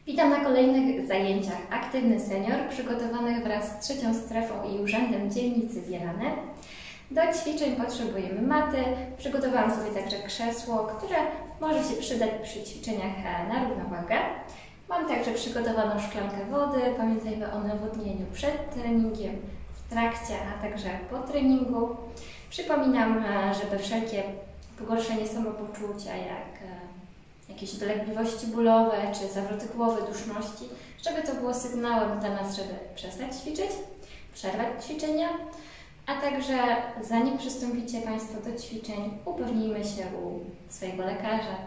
Witam na kolejnych zajęciach Aktywny Senior, przygotowanych wraz z trzecią strefą i Urzędem Dzielnicy Wielane. Do ćwiczeń potrzebujemy maty. Przygotowałam sobie także krzesło, które może się przydać przy ćwiczeniach na równowagę. Mam także przygotowaną szklankę wody. Pamiętajmy o nawodnieniu przed treningiem, w trakcie, a także po treningu. Przypominam, żeby wszelkie pogorszenie samopoczucia, jak jakieś dolegliwości bólowe czy zawroty głowy, duszności, żeby to było sygnałem dla nas, żeby przestać ćwiczyć, przerwać ćwiczenia, a także zanim przystąpicie Państwo do ćwiczeń, upewnijmy się u swojego lekarza,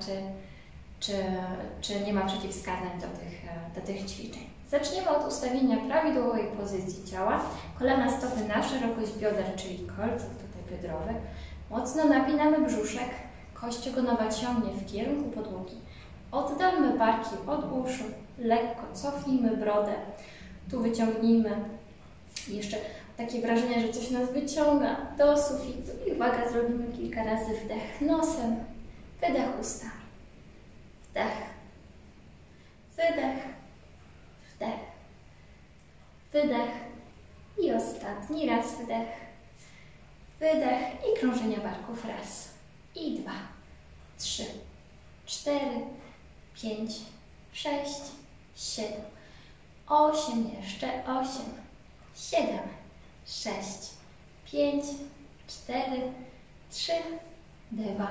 czy nie ma przeciwwskazań do tych ćwiczeń. Zaczniemy od ustawienia prawidłowej pozycji ciała. Kolana stopy na szerokość bioder, czyli kolców tutaj biodrowych. Mocno napinamy brzuszek. Kość ogonowa ciągnie w kierunku podłogi. Oddalmy barki od uszu, lekko cofnijmy brodę. Tu wyciągnijmy. Jeszcze takie wrażenie, że coś nas wyciąga do sufitu. I uwaga, zrobimy kilka razy wdech nosem, wydech ustami. Wdech, wydech, wdech, wydech i ostatni raz wdech, wydech i krążenia barków raz. I 2, 3, 4, 5, 6, 7, 8, jeszcze 8, 7, 6, 5, 4, 3, 2,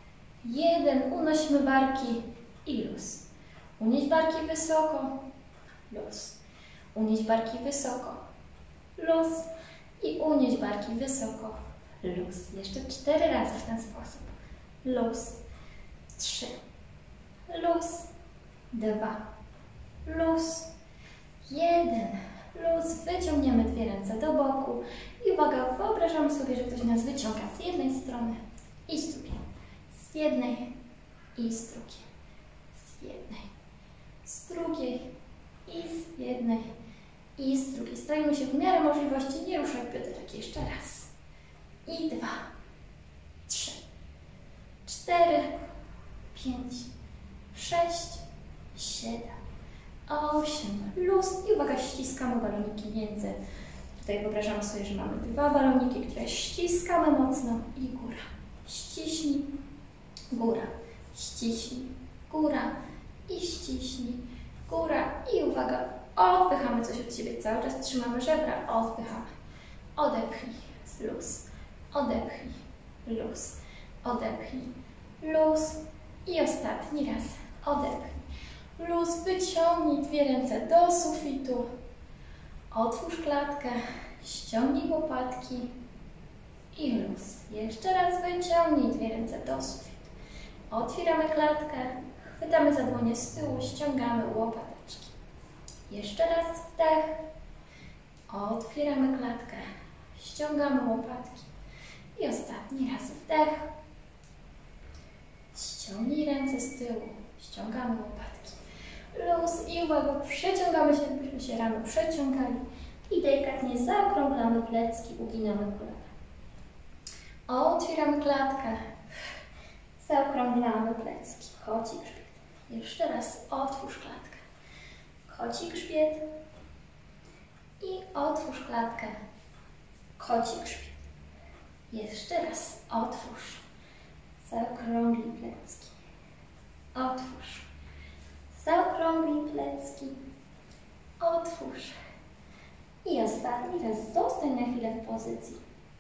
1. Unosimy barki i luz. Unieść barki wysoko, luz. Unieść barki wysoko, luz. I unieść barki wysoko, luz. Jeszcze 4 razy w ten sposób. Luz. 3. Luz. 2. Luz. 1. Luz. Wyciągniemy dwie ręce do boku. I uwaga, wyobrażamy sobie, że ktoś nas wyciąga z jednej strony i z drugiej. Z jednej i z drugiej. Z jednej. Z drugiej i z jednej i z drugiej. Starajmy się w miarę możliwości nie ruszać bioderek. Jeszcze raz. I 2, 3, 4, 5, 6, 7, 8. Luz. I uwaga, ściskamy baloniki między. Tutaj wyobrażamy sobie, że mamy 2 baloniki, które ściskamy mocno i góra. Ściśnij, góra. Ściśnij, góra. I ściśnij, góra. I uwaga, odpychamy coś od siebie. Cały czas trzymamy żebra, odpychamy. Odepchnij, luz. Odepchnij, luz. Odepchnij, luz. I ostatni raz. Odepchnij, luz. Wyciągnij dwie ręce do sufitu. Otwórz klatkę. Ściągnij łopatki. I luz. Jeszcze raz wyciągnij dwie ręce do sufitu. Otwieramy klatkę. Chwytamy za dłonie z tyłu. Ściągamy łopateczki. Jeszcze raz wdech. Otwieramy klatkę. Ściągamy łopatki. I ostatni raz wdech. Ściągnij ręce z tyłu. Ściągamy łopatki. Luz i uwaga, przeciągamy się, byśmy się rano przeciągali. I delikatnie zaokrąglamy plecki, uginamy kolana. Otwieramy klatkę. Zaokrąglamy plecki. Koci grzbiet. Jeszcze raz otwórz klatkę. Koci grzbiet. I otwórz klatkę. Koci grzbiet. Jeszcze raz otwórz. Zaokrąglij plecki. Otwórz. Zaokrąglij plecki. Otwórz. I ostatni raz zostań na chwilę w pozycji.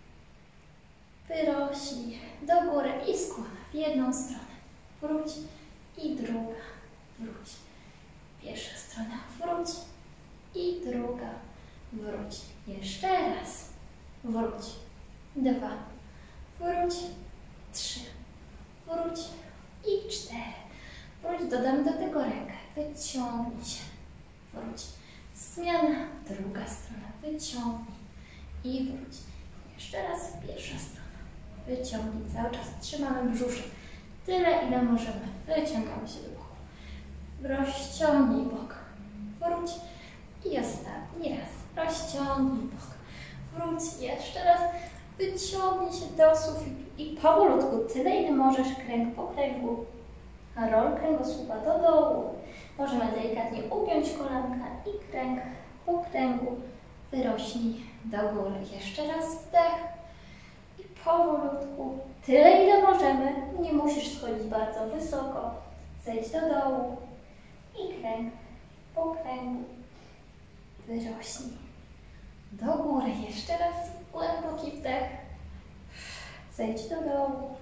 Wyrośnij do góry i skłon w jedną stronę. Wróć i druga. Wróć. Pierwsza strona. Wróć i druga. Wróć. Jeszcze raz. Wróć. 2. Wróć. 3. Wróć. I 4. Wróć. Dodamy do tego rękę. Wyciągnij się. Wróć. Zmiana. Druga strona. Wyciągnij. I wróć. Jeszcze raz. Pierwsza strona. Wyciągnij. Cały czas trzymamy brzuszek. Tyle, ile możemy. Wyciągamy się do boku. Rozciągnij bok. Wróć. I ostatni raz. Rozciągnij bok. Wróć. Jeszcze raz. Wyciągnij się do sufitu. I powolutku, tyle ile możesz, kręg po kręgu. Rol kręgosłupa do dołu. Możemy delikatnie ugiąć kolanka i kręg po kręgu wyrośnij do góry. Jeszcze raz wdech i powolutku, tyle ile możemy, nie musisz schodzić bardzo wysoko, zejdź do dołu i kręg po kręgu wyrośnij do góry. Jeszcze raz głęboki wdech, zejdź do dołu.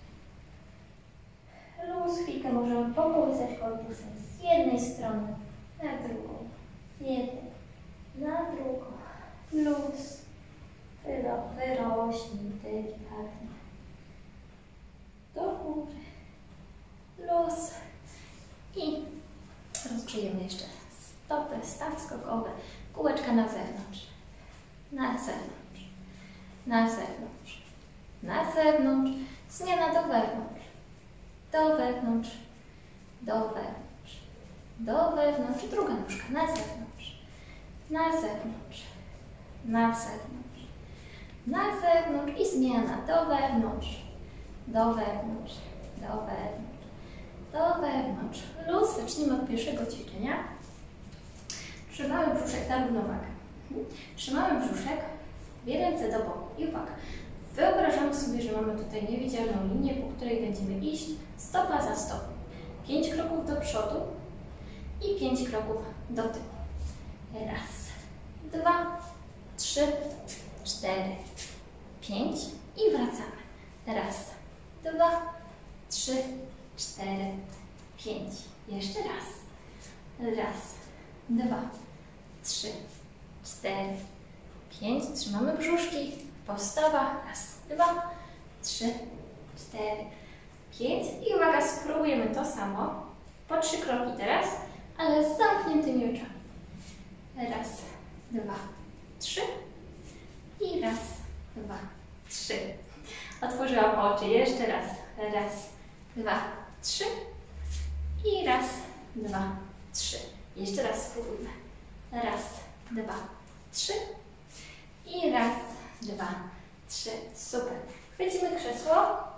Luz, chwilkę możemy pokołysać korpusem z jednej strony na drugą, z jednej na drugą. Luz, wyrośnij delikatnie do góry. Luz i rozgrzejemy jeszcze stopy, staw skokowy, kółeczka na zewnątrz, na zewnątrz, na zewnątrz, na zewnątrz, zmiana do wewnątrz, do wewnątrz, do wewnątrz, do wewnątrz, druga nóżka na zewnątrz, na zewnątrz, na zewnątrz, na zewnątrz i zmiana do wewnątrz, do wewnątrz, do wewnątrz, do wewnątrz. Luz, zacznijmy od pierwszego ćwiczenia. Trzymamy brzuszek na równowagę. Trzymamy brzuszek, dwie ręce do boku i uwaga. Wyobrażamy sobie, że mamy tutaj niewidzialną linię, po której będziemy iść stopa za stopą. 5 kroków do przodu i 5 kroków do tyłu. Raz, 2, 3, 4, 5 i wracamy. Raz, 2, 3, 4, 5. Jeszcze raz. Raz, 2, 3, 4, 5. Trzymamy brzuszki. Postawa. Raz, 2, 3, 4, 5. I uwaga, spróbujemy to samo. Po 3 kroki teraz, ale z zamkniętymi oczami. Raz, 2, 3. I raz, 2, 3. Otworzyłam oczy. Jeszcze raz. Raz, 2, 3. I raz, 2, 3. Jeszcze raz spróbujmy. Raz, 2, 3. I raz, 2, 3. Super. Chwycimy krzesło.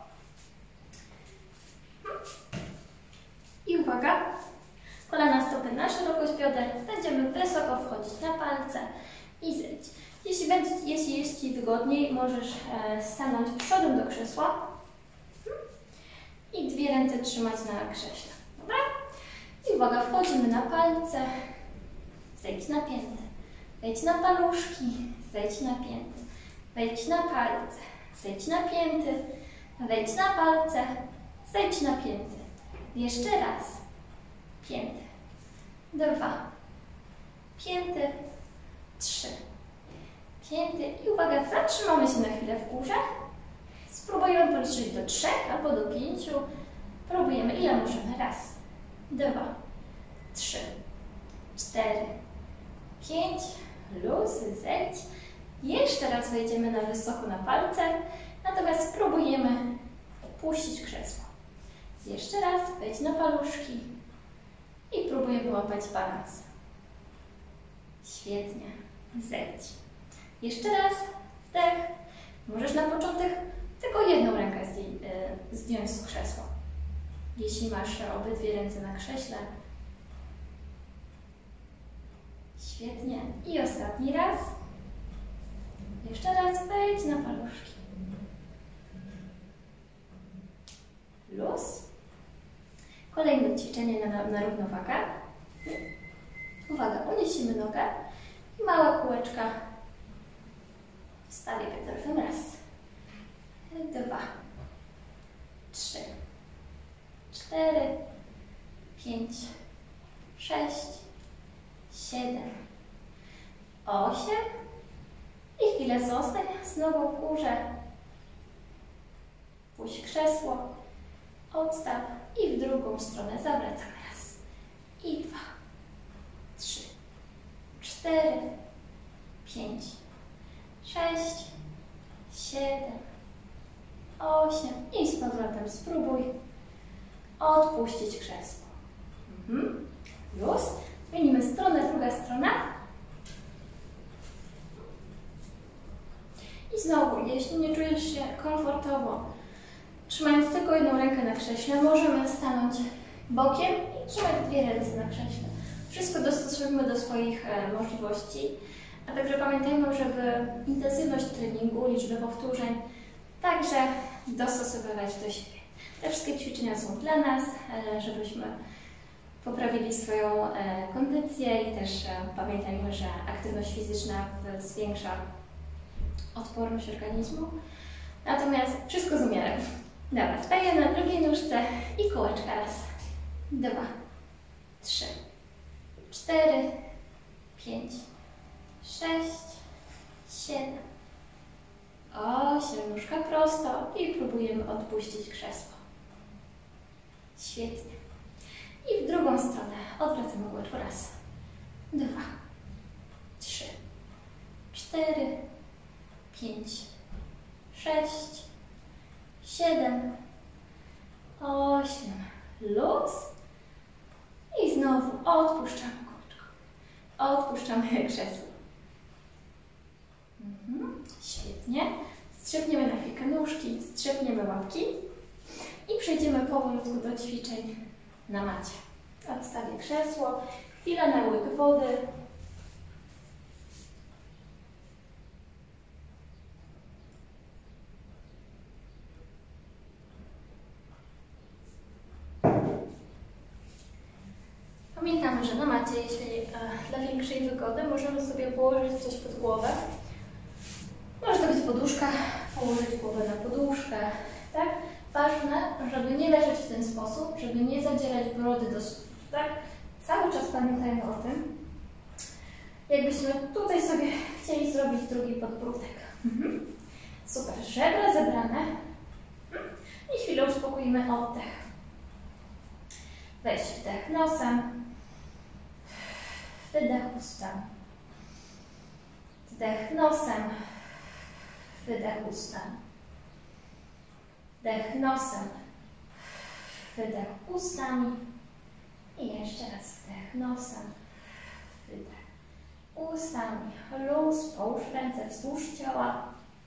I uwaga. Kolana, stopy na szerokość bioder. Będziemy wysoko wchodzić na palce i zejść. Jeśli jest Ci wygodniej, możesz stanąć przodem do krzesła i dwie ręce trzymać na krześle. Dobra? I uwaga, wchodzimy na palce, zejdź na pięty, wejdź na paluszki, zejdź na pięty, wejdź na palce, zejdź na pięty, wejdź na palce, zejdź na pięty. Jeszcze raz. Pięty. 2. Pięty. 3. Pięty. I uwaga, zatrzymamy się na chwilę w górze. Spróbujemy policzyć do 3 albo do 5. Próbujemy, ile możemy. Raz, 2, 3, 4, 5. Luz, zejdź. Jeszcze raz wejdziemy na wysoko na palce. Natomiast spróbujemy opuścić krzesło. Jeszcze raz, wejdź na paluszki i próbujemy łapać balans. Świetnie. Zejdź. Jeszcze raz, wdech. Możesz na początek tylko jedną rękę zdjąć z krzesła. Jeśli masz obydwie ręce na krześle. Świetnie. I ostatni raz. Jeszcze raz wejdź na paluszki. Luz. Kolejne ćwiczenie na równowagę. Uwaga, uniesiemy nogę i mała kółeczka w stawie biodrowym. Raz, 2, 3, 4, 5, 6, 7, 8 i chwilę zostań z nogą w górze. Puść krzesło, odstaw i w drugą stronę zawracamy. Raz i 2, 3, 4, 5, 6, 7, 8 i z powrotem spróbuj odpuścić krzesło. Luz. Zmienimy stronę, druga strona. I znowu, jeśli nie czujesz się komfortowo, trzymając tylko jedną rękę na krześle, możemy stanąć bokiem i trzymać dwie ręce na krześle. Wszystko dostosujmy do swoich możliwości, a także pamiętajmy, żeby intensywność treningu, liczbę powtórzeń także dostosowywać do siebie. Te wszystkie ćwiczenia są dla nas, żebyśmy poprawili swoją kondycję i też pamiętajmy, że aktywność fizyczna zwiększa odporność organizmu. Natomiast wszystko z umiarem. Dobra, stajemy na drugiej nóżce i kółeczka. Raz, 2, 3, 4, 5, 6, 7, 8. Nóżka prosto i próbujemy odpuścić krzesło. Świetnie. I w drugą stronę odwracamy kółeczko. Raz, 2, 3, 4, 5, 6, 7, 8. Luz. I znowu odpuszczamy kółeczko. Odpuszczamy krzesło. Świetnie. Strzepniemy na chwilkę nóżki, strzepniemy łapki i przejdziemy powolutku do ćwiczeń na macie. Odstawię krzesło, chwila na łyk wody. Pamiętamy, że na macie, jeśli dla większej wygody, możemy sobie położyć coś pod głowę. Może to być poduszka, położyć głowę na poduszkę, tak? Ważne, żeby nie leżeć w ten sposób, żeby nie zadzierać brody do stóp, tak? Cały czas pamiętajmy o tym. Jakbyśmy tutaj sobie chcieli zrobić drugi podbródek. Super, żebra zebrane. I chwilę uspokoimy oddech. Weź wdech nosem, wydech ustami. Wdech nosem, wydech ustami. Wdech nosem, wydech ustami. I jeszcze raz wdech nosem, wydech ustami. Luz, połóż ręce wzdłuż ciała.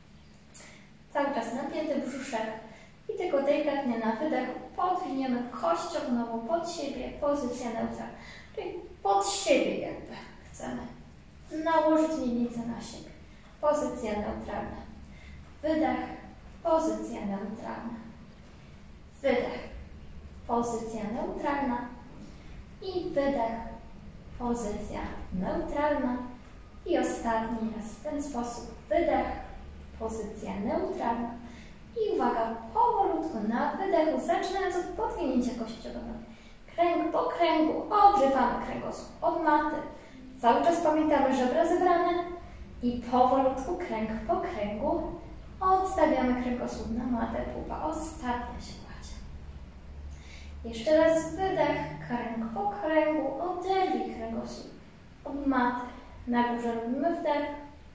Cały czas napięty brzuszek. I tylko delikatnie na wydechu podwiniemy kość ognową pod siebie, pozycja neutralna. Czyli pod siebie jakby chcemy nałożyć miednicę na siebie. Pozycja neutralna. Wydech, pozycja neutralna. Wydech, pozycja neutralna. I wydech, pozycja neutralna. I ostatni raz w ten sposób. Wydech, pozycja neutralna. I uwaga, powolutku na wydechu, zaczynając od podwinięcia kości ogonowej. Kręg po kręgu, ogrzewamy kręgosłup od maty. Cały czas pamiętamy żebra zebrane i powolutku, kręg po kręgu, odstawiamy kręgosłup na matę, pupa ostatnia się kładzie. Jeszcze raz wydech, kręg po kręgu, oderwij kręgosłup od maty. Na górze robimy wdech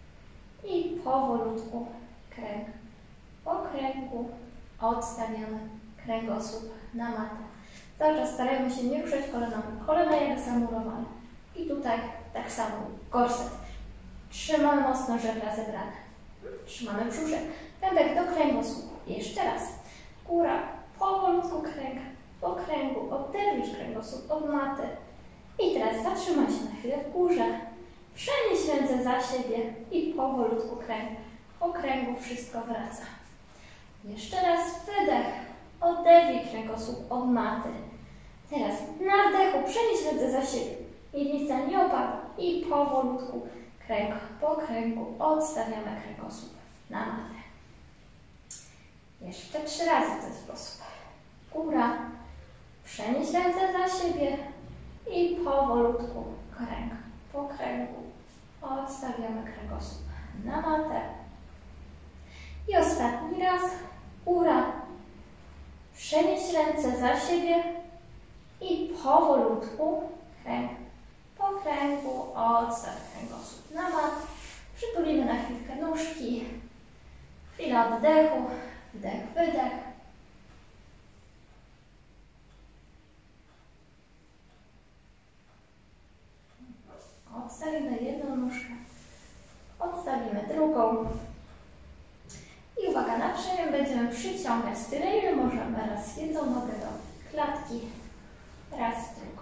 i powolutku kręg po kręgu odstawiamy kręgosłup na matę. Cały czas starajmy się nie ruszać kolanami. Kolana jak zamurowane. I tutaj tak samo gorset. Trzymamy mocno żebra zebrane. Trzymamy brzuszek. Pępek do kręgosłupa. Jeszcze raz. Góra. Powolutku kręg po kręgu. Oderwisz kręgosłup od maty. I teraz zatrzymaj się na chwilę w górze. Przenieś ręce za siebie i powolutku kręg po kręgu wszystko wraca. Jeszcze raz wydech, oderwij kręgosłup od maty. Teraz na wdechu przenieś ręce za siebie. Miednica nie opada i powolutku kręg po kręgu odstawiamy kręgosłup na matę. Jeszcze 3 razy w ten sposób. Góra, przenieś ręce za siebie i powolutku kręg po kręgu odstawiamy kręgosłup na matę. I ostatni raz. Góra. Przenieś ręce za siebie i powolutku kręg po kręgu odstaw kręgosłup na matę. Przytulimy na chwilkę nóżki. Chwila oddechu. Wdech, wydech. Odstawimy jedną nóżkę. Odstawimy drugą. I uwaga, na przemian będziemy przyciągać tyle, ile możemy. Raz jedną nogę do klatki, raz, drugą.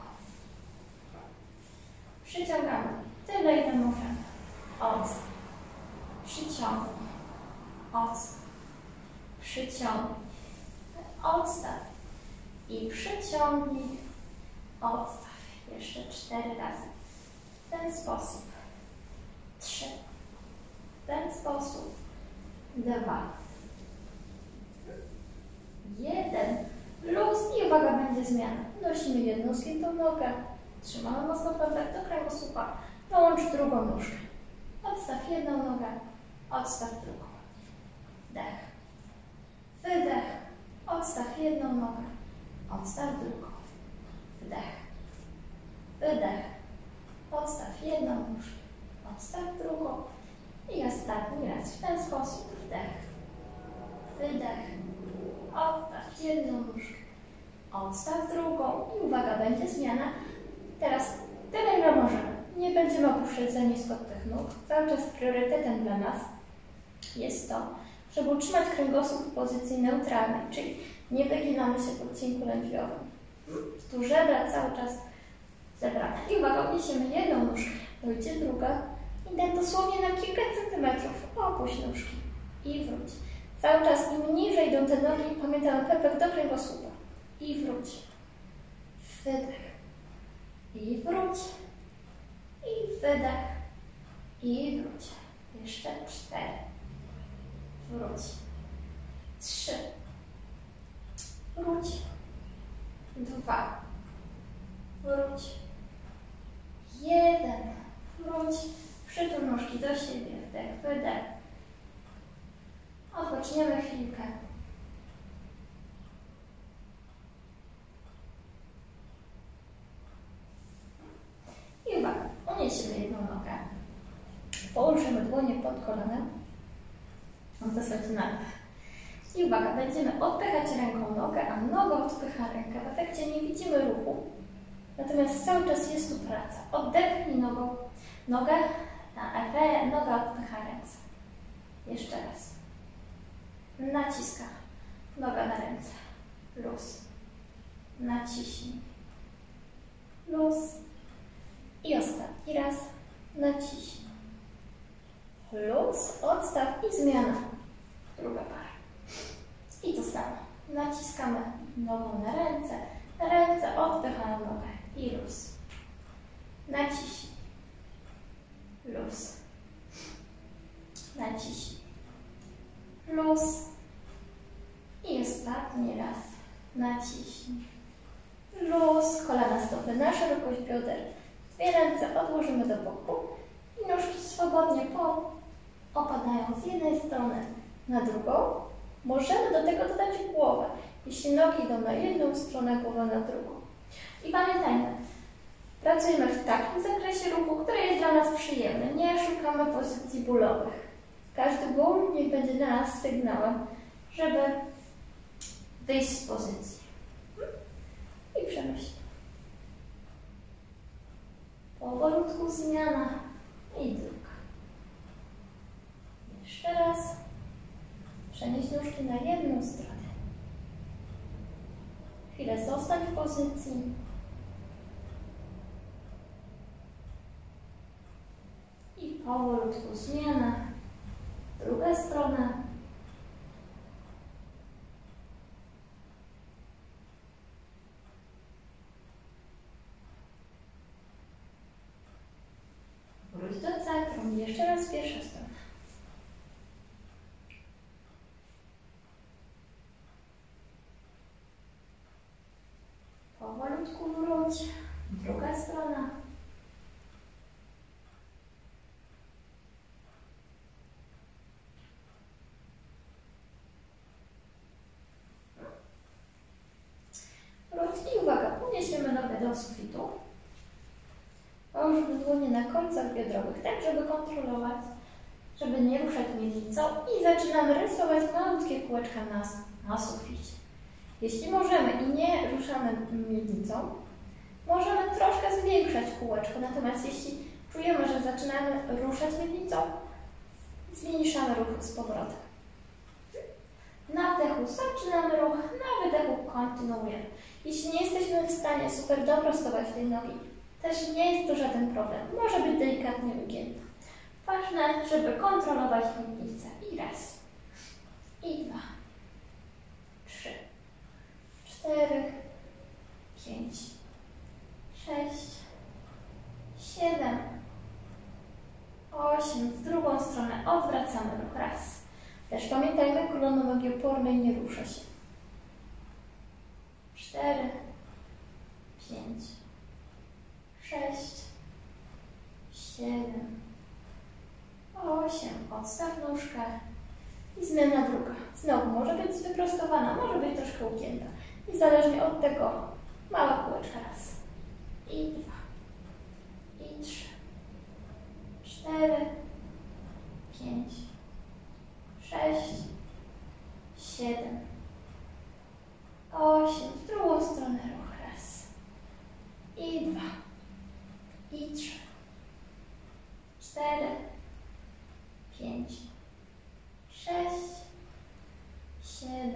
Przyciągamy tyle, ile możemy. Odstaw. Przyciągnij. Odstaw. Przyciągnij. Odstaw. I przyciągnij. Odstaw. Jeszcze 4 razy. W ten sposób. 3. W ten sposób. 2. 1. Luz i uwaga, będzie zmiana. Nosimy jedną zgiętą nogę. Trzymamy mocno pępek do kręgosłupa. Dołącz drugą nóżkę. Odstaw jedną nogę. Odstaw drugą. Wdech. Wydech. Odstaw jedną nogę. Odstaw drugą. Wdech. Wydech. Odstaw jedną nóżkę. Odstaw drugą. I ostatni raz w ten sposób. Wdech. Wydech. Odstaw jedną nóżkę. Odstaw drugą. I uwaga, będzie zmiana. Teraz tyle, ile możemy. Nie będziemy opuszczać za nisko tych nóg. Cały czas priorytetem dla nas jest to, żeby utrzymać kręgosłup w pozycji neutralnej, czyli nie wyginamy się po odcinku lędźwiowym. Tu żebra cały czas zebrane. I uwaga, uniesiemy jedną nóżkę, dojdzie druga i dosłownie na kilka centymetrów opuść nóżki i wróć. Cały czas im niżej idą te nogi, pamiętamy pępek do kręgosłupa i wróć. Wydech i wróć. I wydech. I wróć. Jeszcze 4. Wróć. 3. Wróć. 2. Wróć. 1. Wróć. Przytul nóżki do siebie. Wdech, wydech. Odpoczniemy chwilkę. I uwaga, uniesiemy jedną nogę. Położymy dłonie pod kolanem. W zasadzie na dach. I uwaga, będziemy odpychać ręką nogę, a noga odpycha rękę. W efekcie nie widzimy ruchu, natomiast cały czas jest tu praca. Oddechnij nogę, a noga odpycha ręce. Jeszcze raz. Naciska. Noga na ręce. Luz. Naciśnij. Luz. I ostatni raz. Naciśnij. Luz. Odstaw i zmiana. Druga para. I to samo. Naciskamy nogą na ręce. Ręce odpychają nogę. I luz. Naciśnij. Luz. Naciśnij. Luz. I ostatni raz. Naciśnij. Luz. Kolana stopy na szerokość bioder. 2 ręce odłożymy do boku. I nóżki swobodnie opadają z jednej strony na drugą. Możemy do tego dodać głowę. Jeśli nogi idą na jedną stronę, głowa na drugą. I pamiętajmy, pracujemy w takim zakresie ruchu, który jest dla nas przyjemny. Nie szukamy pozycji bólowych. Każdy ból niech będzie dla nas sygnałem, żeby wyjść z pozycji. I przemyśleć. Powolutku zmiana i druga. Jeszcze raz. Przenieś nóżki na jedną stronę. Chwilę zostań w pozycji. I powolutku zmiana. Druga strona. Wróć do centrum. Jeszcze raz pierwsza strona. Powolutku wróć. Druga strona. Wróć i uwaga, uniesiemy nogę do sufitu. Połóżmy dłonie na końcach biodrowych, tak żeby kontrolować, żeby nie ruszać miednicą i zaczynamy rysować malutkie kółeczka na suficie. Jeśli możemy i nie ruszamy miednicą, możemy troszkę zwiększać kółeczko, natomiast jeśli czujemy, że zaczynamy ruszać miednicą, zmniejszamy ruch z powrotem. Na wdechu zaczynamy ruch, na wydechu kontynuujemy. Jeśli nie jesteśmy w stanie super doprostować tej nogi, też nie jest to żaden problem. Może być delikatnie ugięta. Ważne, żeby kontrolować miednicę. I raz, i dwa, 3, 4, 5, 6, 7, 8. W drugą stronę odwracamy ruch. Raz. Też pamiętajmy, kolano nogi opornej nie rusza się. 4, 5, 6, 7, 8. Odstaw nóżkę i zmiana druga. Znowu może być wyprostowana, może być troszkę ugięta. Niezależnie od tego mała kółeczka. Raz. I dwa. I 3. 4, 5, 6, 7, 8. W drugą stronę ruch. Raz. I dwa. I 3. 4, 5, 6, 7,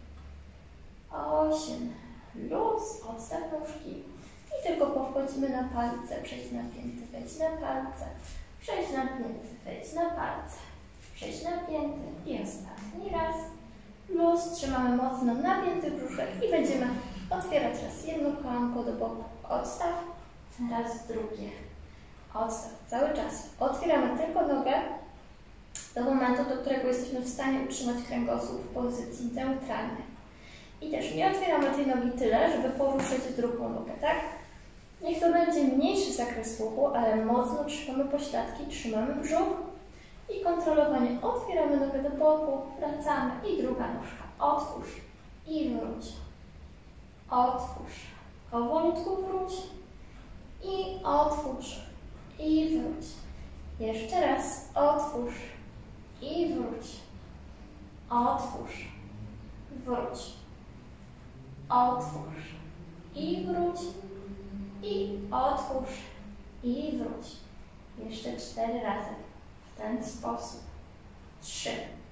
8. Luz, odstaw nóżki. I tylko powchodzimy na palce. Przejdź na pięty, wejdź na palce. Przejdź na pięty, wejdź na palce. Przejdź na pięty i ostatni raz. Luz, trzymamy mocno napięty brzuszek i będziemy otwierać raz jedno kolanko do boku. Odstaw, raz drugie. Odstaw cały czas. Otwieramy tylko nogę do momentu, do którego jesteśmy w stanie utrzymać kręgosłup w pozycji neutralnej. I też nie otwieramy tej nogi tyle, żeby poruszyć drugą nogę, tak? Niech to będzie mniejszy zakres ruchu, ale mocno trzymamy pośladki, trzymamy brzuch i kontrolowanie. Otwieramy nogę do boku, wracamy i druga nóżka. Otwórz i wróć. Otwórz. Powolutku wróć i otwórz i wróć. Jeszcze raz. Otwórz i wróć. Otwórz. Wróć. Otwórz i wróć. I otwórz i wróć. Jeszcze 4 razy. W ten sposób. 3,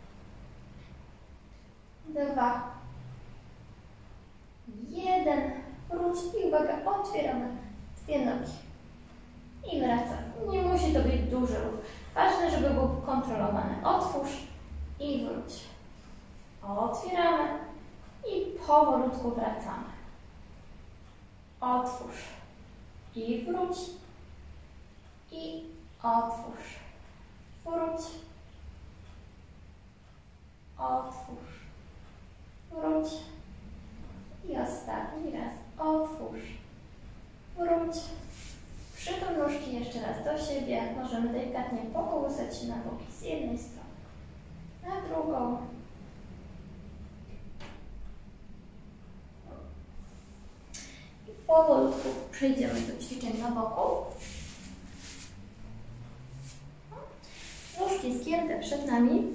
2, 1. Wróć i uwaga, otwieramy 2 nogi. I wracamy. Nie musi to być duży ruch. Ważne, żeby był kontrolowany. Otwórz i wróć. Otwieramy i powolutku wracamy. Otwórz i wróć. I otwórz. Wróć. Otwórz. Wróć. I ostatni raz. Otwórz. Wróć. Przytul nóżki jeszcze raz do siebie. Możemy delikatnie pokołysać się na boki z jednej strony na drugą. I powolutku przejdziemy do ćwiczeń na boku. Nóżki zgięte przed nami.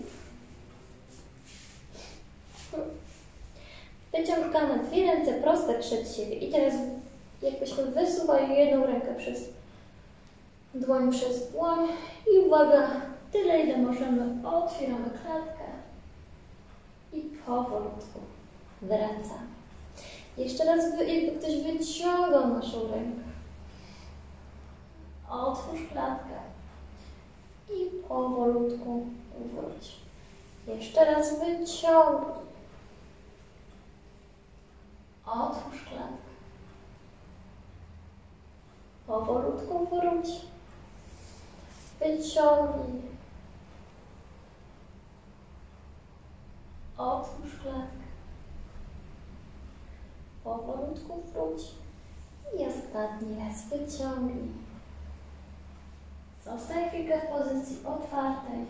Wyciągamy 2 ręce proste przed siebie. I teraz jakbyśmy wysuwali jedną rękę przez dłoń i uwaga, tyle ile możemy, otwieramy klatkę i powolutku wracamy. Jeszcze raz, jakby ktoś wyciągał naszą rękę. Otwórz klatkę i powolutku wróć. Jeszcze raz wyciągnij. Otwórz klatkę. Powolutku wróć. Wyciągnij. Otwórz klatkę. Powolutku wróć. I ostatni raz wyciągnij. Zostań chwilkę w pozycji otwartej.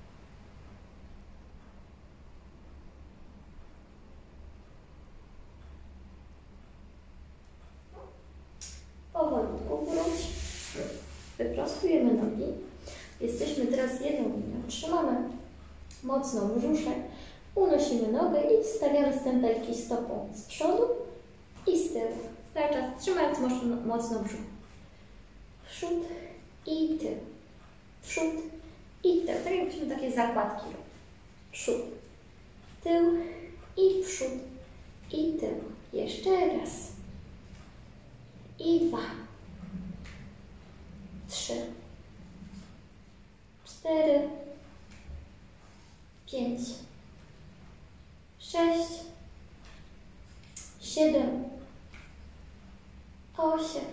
Powolutku wróć. Wyprostujemy nogi. Jesteśmy teraz jedną linią. Trzymamy mocno brzuszek. Unosimy nogę i stawiamy stempelki stopą z przodu i z tyłu. Cały czas trzymając mocno brzuch. Przód i tył. Przód i tył. Tak jakbyśmy takie zakładki robić. Przód, tył i przód i tył. Jeszcze raz. I 2. 3. 4. 5. 6. 7. 8.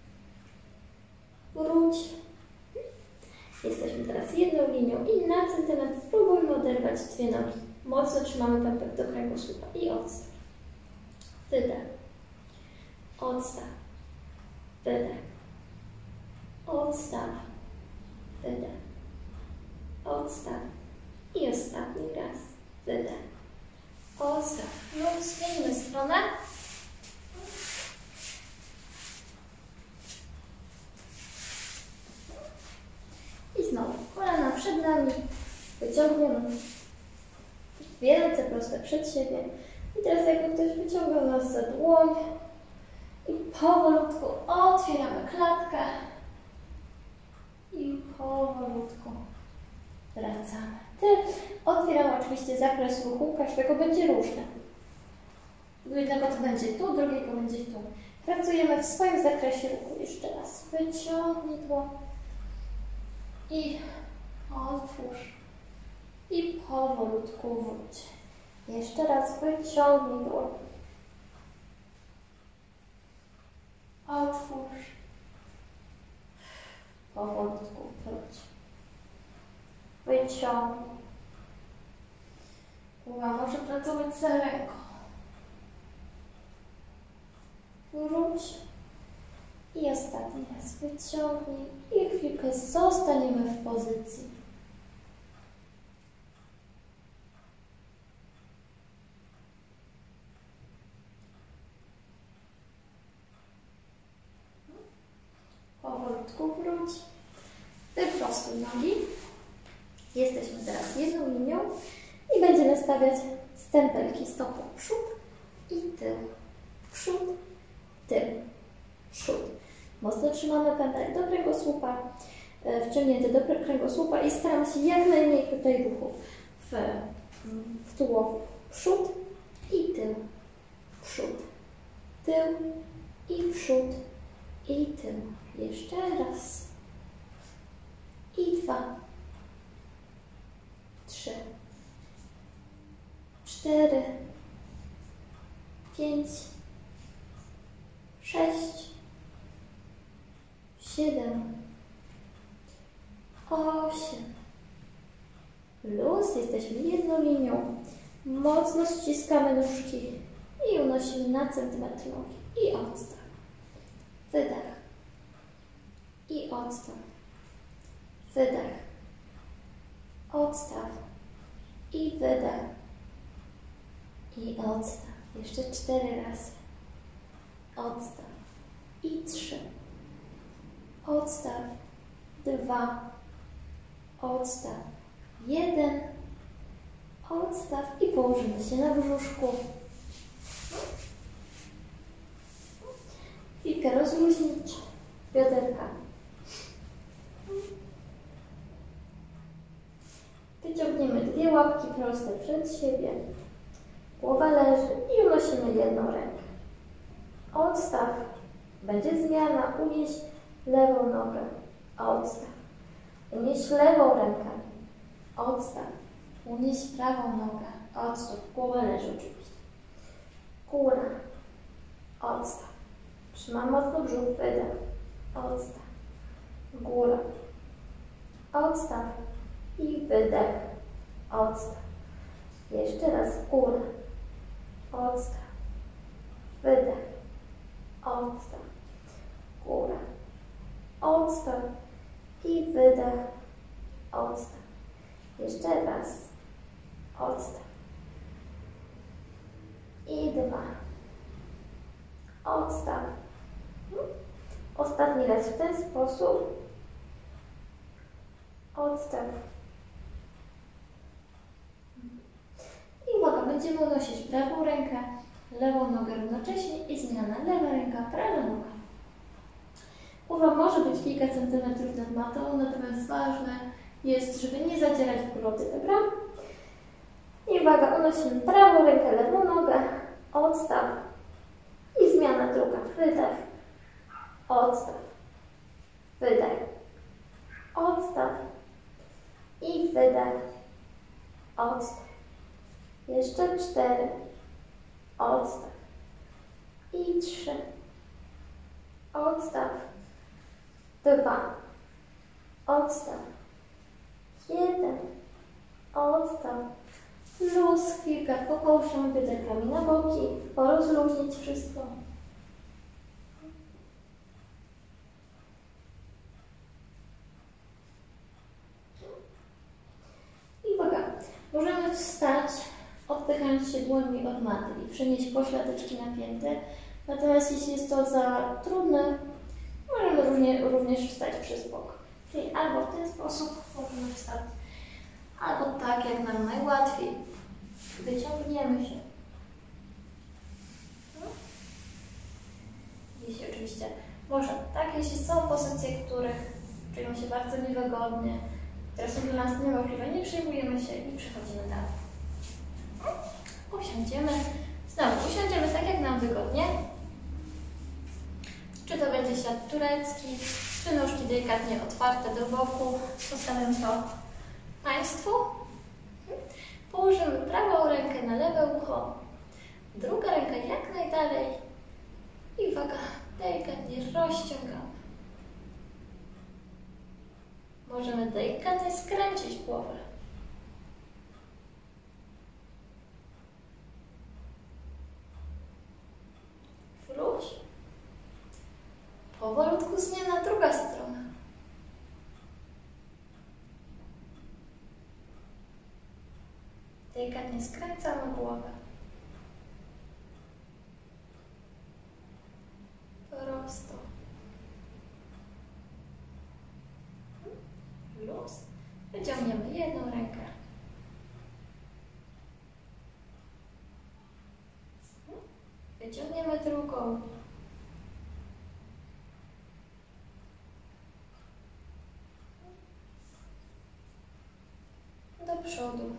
Wróć. Jesteśmy teraz jedną linią i na centymetr spróbujmy oderwać 2 nogi. Mocno trzymamy pępek do kręgosłupa i odstaw. Wydech. Odstaw. Wydech. Odstaw. Wydech. Odstaw. I ostatni raz. Wydech. Odstaw. No, zmieńmy stronę. I znowu kolana przed nami. Wyciągniemy 2 ręce proste przed siebie. I teraz jakby ktoś wyciągał nas za dłoń. I powolutku otwieramy klatkę. I powolutku wracamy. Otwieramy oczywiście zakres ruchu, każdego będzie różny. Jednego to będzie tu, drugiego będzie tu. Pracujemy w swoim zakresie ruchu. Jeszcze raz. Wyciągnij dłoń. I otwórz. I powolutku wróć. Jeszcze raz wyciągnij dłoń. Otwórz. Powolutku wróć. Wyciągnij. Głowa może pracować za ręką. Wróć. I ostatni raz wyciągnij. I chwilkę zostaniemy w pozycji. Powolutku wróć. Wyprostuj nogi. Jesteśmy teraz jedną linią i będziemy stawiać stempelki stopą przód i tył. Przód, tył, przód. Mocno trzymamy pępek do kręgosłupa, wciągnięty do kręgosłupa i staramy się jak najmniej tutaj ruchów w tułowu. Przód i tył. Przód, tył i przód i tył. Jeszcze raz. I 2. 3. 4. 5. 6. 7. 8. Luz. Jesteśmy jedną linią. Mocno ściskamy nóżki i unosimy na centymetr nogi. I odstaw. Wydech. I odstaw. Wydech. Odstaw. I wydech. I odstaw. Jeszcze 4 razy. Odstaw. I 3. Odstaw. 2. Odstaw. 1. Odstaw. I położymy się na brzuszku. Chwilkę rozluźnić bioderka. Wyciągniemy 2 łapki proste przed siebie. Głowa leży i unosimy jedną rękę. Odstaw. Będzie zmiana. Unieś lewą nogę. Odstaw. Unieś lewą rękę. Odstaw. Unieś prawą nogę. Odstaw. Głowa leży oczywiście. Góra. Odstaw. Trzymam mocno brzuch. Wydech. Odstaw. Góra. Odstaw. I wydech. Odstaw. Jeszcze raz. Góra. Odstaw. Wydech. Odstaw. Góra. Odstaw. I wydech. Odstaw. Jeszcze raz. Odstaw. I 2. Odstaw. Ostatni raz w ten sposób. Odstaw. I uwaga, będziemy unosić prawą rękę, lewą nogę równocześnie i zmiana lewa ręka, prawa noga. Głowa może być kilka centymetrów nad matą, natomiast ważne jest, żeby nie zacierać głowy, dobra? I uwaga, unosimy prawą rękę, lewą nogę, odstaw, Zmiana druga. Wydech. Odstaw. Wydech. Odstaw. I wydech. Odstaw. Jeszcze 4. Odstaw. I 3. Odstaw. 2. Odstaw. 1. Odstaw. Luz. Chwilkę pokołczę bioderkami na boki. Porozluźnić wszystko. I uwaga. Możemy wstać, odpychając się dłońmi od maty i przenieść pośladeczki napięte. Natomiast jeśli jest to za trudne, możemy również wstać przez bok. Czyli albo w ten sposób możemy wstać, albo tak, jak nam najłatwiej. Wyciągniemy się. Jeśli oczywiście możemy. Tak, jeśli są pozycje, których czujemy się bardzo niewygodnie, które są dla nas niemożliwe, nie przejmujemy się i przechodzimy dalej. Usiądziemy. Znowu usiądziemy tak, jak nam wygodnie. Czy to będzie siat turecki, czy nóżki delikatnie otwarte do boku. Zostawiam to Państwu. Położymy prawą rękę na lewe ucho, druga ręka jak najdalej i uwaga, delikatnie rozciągamy. Możemy delikatnie skręcić głowę. Wróć. Powolutku zmiana druga strona. Delikatnie skręcamy głowę. Prosto. Luz. Wyciągniemy jedną rękę. Wyciągniemy drugą. Do przodu.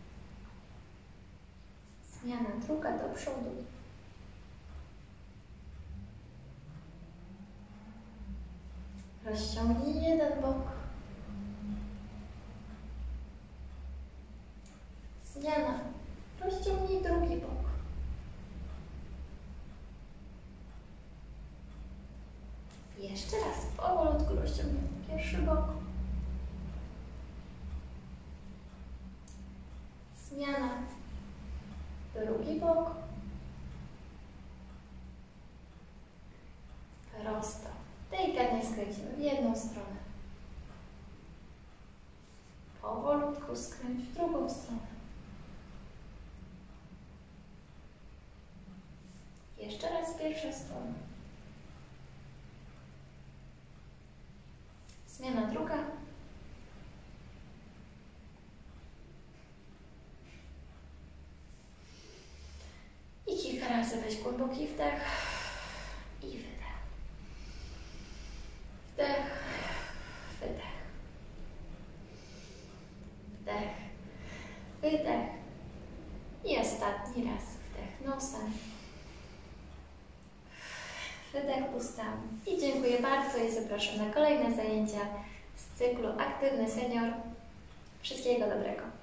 Zmiana druga do przodu. Rozciągnij jeden bok. Zmiana. Rozciągnij drugi bok. Jeszcze raz powolutku rozciągniemy pierwszy bok. Zmiana. Drugi bok. Prosto. Delikatnie skręcimy w jedną stronę. Powolutku skręć w drugą stronę. Jeszcze raz pierwsza strona. Zmiana druga. I kilka razy weź głęboki wdech i wydech. Wdech, wydech. Wdech, wydech. I ostatni raz wdech nosem. Wydech ustami. I dziękuję bardzo i zapraszam na kolejne zajęcia z cyklu Aktywny Senior. Wszystkiego dobrego.